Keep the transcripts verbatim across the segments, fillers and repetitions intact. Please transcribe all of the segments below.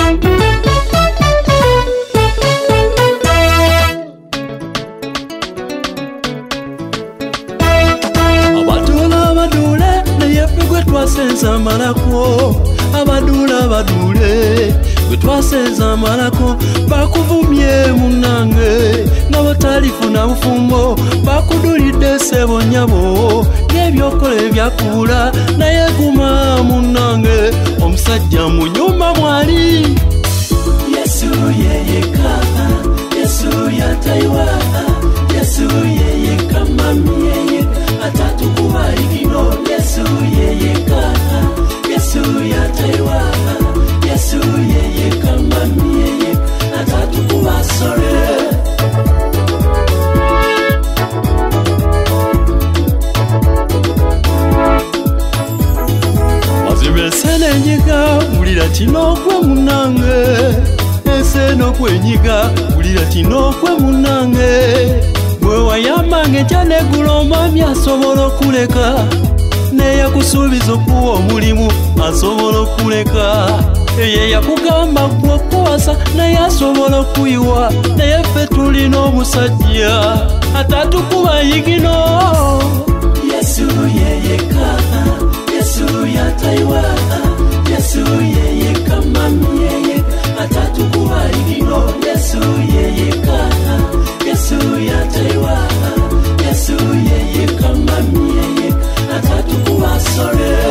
Senza malako abadula badule gutwasenza malako bakuvumye munange nabatalifuna bufumbo bakudulide sebo nyabo ngebyokole byakula naye guma munange omusajja mu nyumba mwali Yesu yeye kaka Yesu yataiwa Yesu yeye kama miye atatukubali kino Yesu yeye kaka Yesu yataiwa Yesu yeye kama miye atatukubasore Wazibe sene nyiga ulira tino kwe munange Ese no kwe nyiga ulira tino kwe munange Bwe wayamange jane guloma byasobola kuleka Neya kusubiza kuwa omulimu asobola kuleka Eye yakugamba kuwasa naye asobola kuyiwa naye ffe tulina omusajja atatukuba yigino Yesu yeye kaka Yesu yataiwa Yesu yeye kama miyeye atatukuba yigino Yesu yeye kaka Yesu yataiwa Yesu yeye kama miyeye atatukuba sore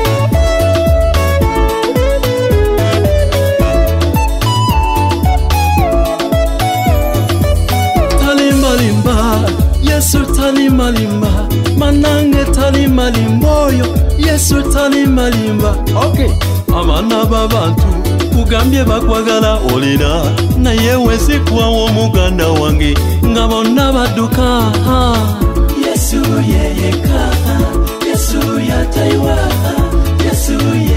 Talimalimba Yesu talimalimba manange talimalimboyo Yesu talimalimba Okay Amana babantu kugambye bakwagala olina naye wesikwawo omuganda wange nga bonna badduka Yesu yeye kaka Yesu yataiwa Yesu